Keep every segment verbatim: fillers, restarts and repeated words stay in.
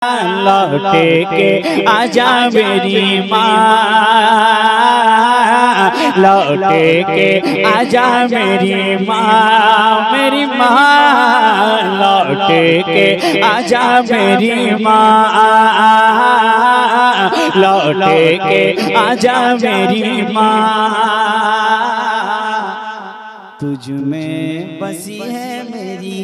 लौटे के आजा मेरी माँ, लौटे के आजा मेरी माँ, मेरी माँ लौटे के आजा मेरी माँ, लौटे के आजा मेरी माँ। तुझ में बसी है मेरी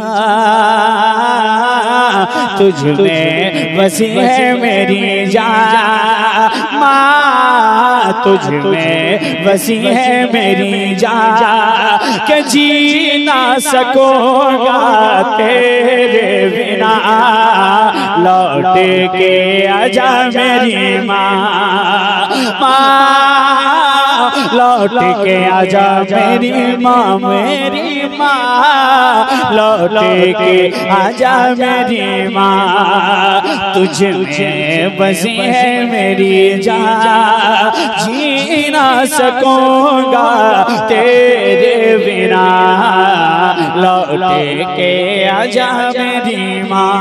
जान, तुझ में बसी है मेरी जान माँ, तुझ में बसी है मेरी जान, के जी ना सकूंगा तेरे बिना, लौटे के आजा मेरी माँ, माँ लौट के आजा मेरी माँ, मेरी माँ लौट के आजा मेरी माँ, तुझ में बसी है मेरी जान, जी ना सकूंगा तेरे बिना, लौट के आजा मेरी माँ।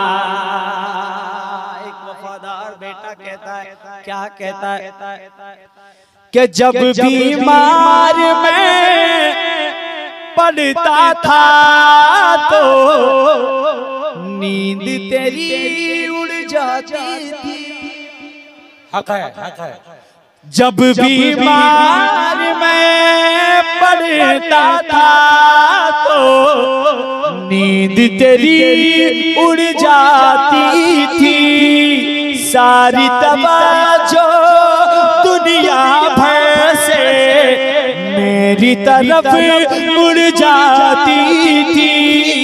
एक वफादार बेटा कहता है, क्या कहता है कि जब बीमार मैं पड़ता था तो नींद तेरी उड़ जाती थी। हक है, हक है। जब बीमार मैं पड़ता था तो नींद तेरी उड़ जाती थी, सारी तवज्जो दुनिया भर से मेरी तरफ मुड़ जाती थी,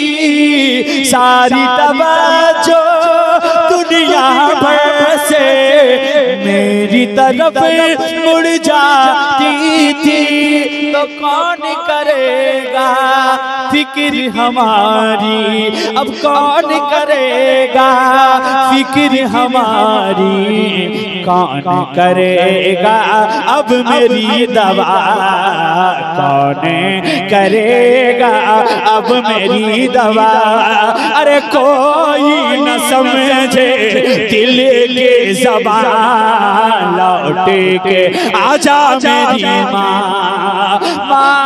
सारी तवज्जो दुनिया भर से मेरी तरफ मुड़ जाती थी। तो कौन करेगा फिक्र हमारी, अब कौन करेगा फिक्र हमारी, कौन करेगा अब मेरी दवा, कौन करेगा अब मेरी दवा। अरे कोई न समझे दिल के ज़बान, लौटे के आजा मेरी माँ, माँ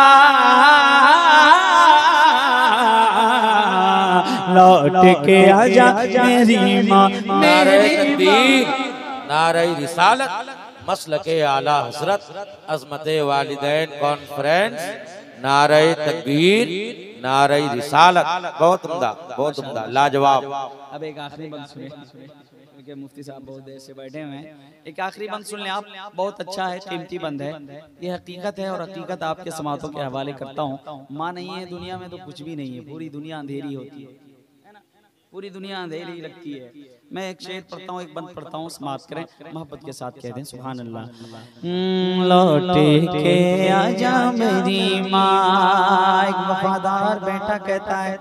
लौट के आजा मेरी माँ, मेरी तकबीर, नारे रिसालत, मसलके आला हजरत, अज़मते वालिदैन कॉन्फ्रेंस, नारे तकबीर, नारे रिसालत। बहुत उम्दा, बहुत उम्दा, लाजवाब। अब एक आखिरी बंद सुनिए, क्योंकि मुफ्ती साहब बहुत देर से बैठे हुए हैं। एक आखिरी बंद सुन लें आप, बहुत अच्छा है, कीमती बंद है, ये हकीकत है और हकीकत आपके समातों के हवाले करता हूँ। माँ नहीं है दुनिया में तो कुछ भी नहीं है, पूरी दुनिया अंधेरी होती है, पूरी दुनिया अंधेरी लगती है। मैं एक शेर पढ़ता हूँ, एक बंद पढ़ता हूँ, समाप्त करें, मोहब्बत के साथ कह दें सुभान अल्लाह। लौटे के आजा मेरी माँ, एक वफादार बेटा कहता है,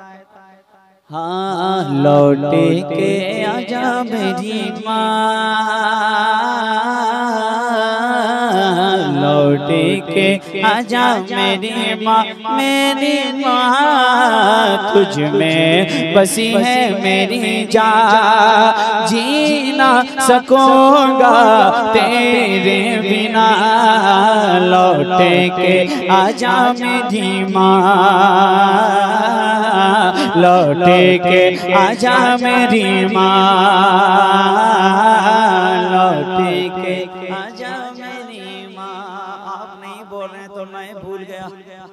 हाँ लौटे के आजा मेरी माँ, लौटे के आजा मेरी माँ, मेरी माँ तुझ में बसी है मेरी जान, जी ना सकूंगा तेरे बिना, लौटे के आजा मेरी माँ, लौटे के आजा मेरी माँ, लौटे के आजा मेरी माँ। आप नहीं बोल रहे तो मैं भूल गया,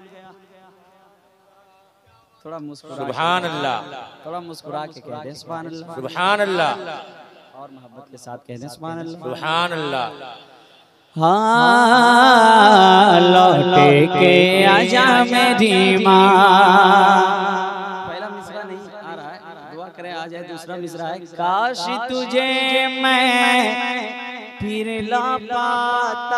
थोड़ा मुस्कुरा, सुभान अल्लाह, थोड़ा मुस्कुरा के कह दें सुभान अल्लाह, सुभान अल्लाह, और मोहब्बत के साथ कह दें सुभान अल्लाह, सुभान अल्लाह। हाँ लौटे के आजा मेरी माँ। दुआ करें आ जाए दूसरा मिसरा है, काश तुझे मैं फिर ला पाता,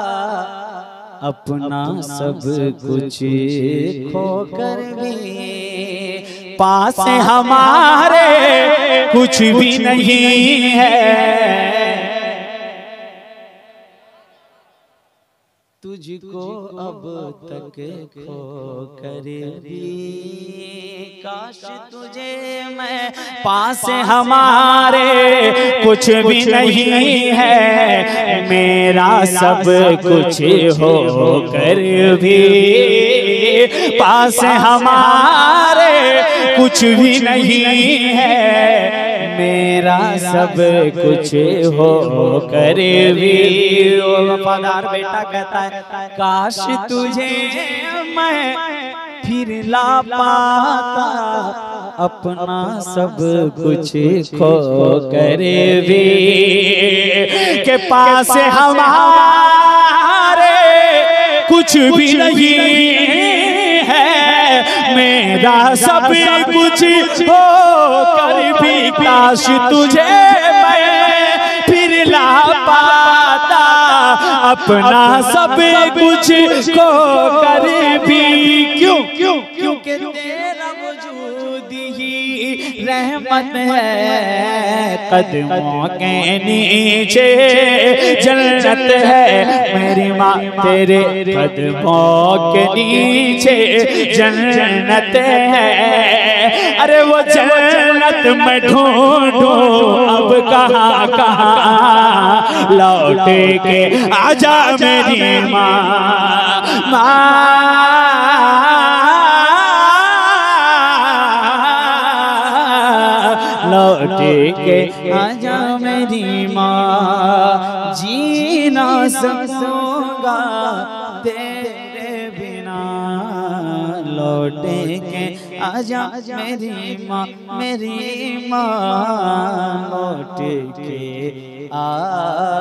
अपना सब कुछ खोकर भी पास हमारे कुछ भी नहीं है। तुझको अब तक खो कर भी काश तुझे मैं पास हमारे कुछ भी नहीं है, मेरा सब कुछ हो कर भी पास हमारे कुछ भी नहीं है, मेरा सब कुछ हो कर भी। वो वफादार बेटा कहता है काश तुझे मैं फिर ला पाता, अपना सब कुछ खो कर भी के पास हमारे कुछ भी नहीं है, मेरा सब कुछ हो कर भी काश तुझे मैं फिर ला पाता, अपना सब कुछ खो कर भी। क्यों क्यों क्योंकि तेरा वजूद ही रहमत है, कदमों के नीचे जन्नत है, मेरी माँ तेरे कदमों के नीचे जन्नत है। अरे वो जन्नत मैं ढूंढूं अब कहाँ कहाँ, लौट के आजा मेरी माँ माँ, लौट के आजा मेरी माँ, जी ना सकूंगा तेरे बिना, लौट के आजा मेरी माँ मेरी माँ, लौट के आ